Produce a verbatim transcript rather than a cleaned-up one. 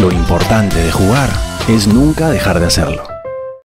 Lo importante de jugar es nunca dejar de hacerlo.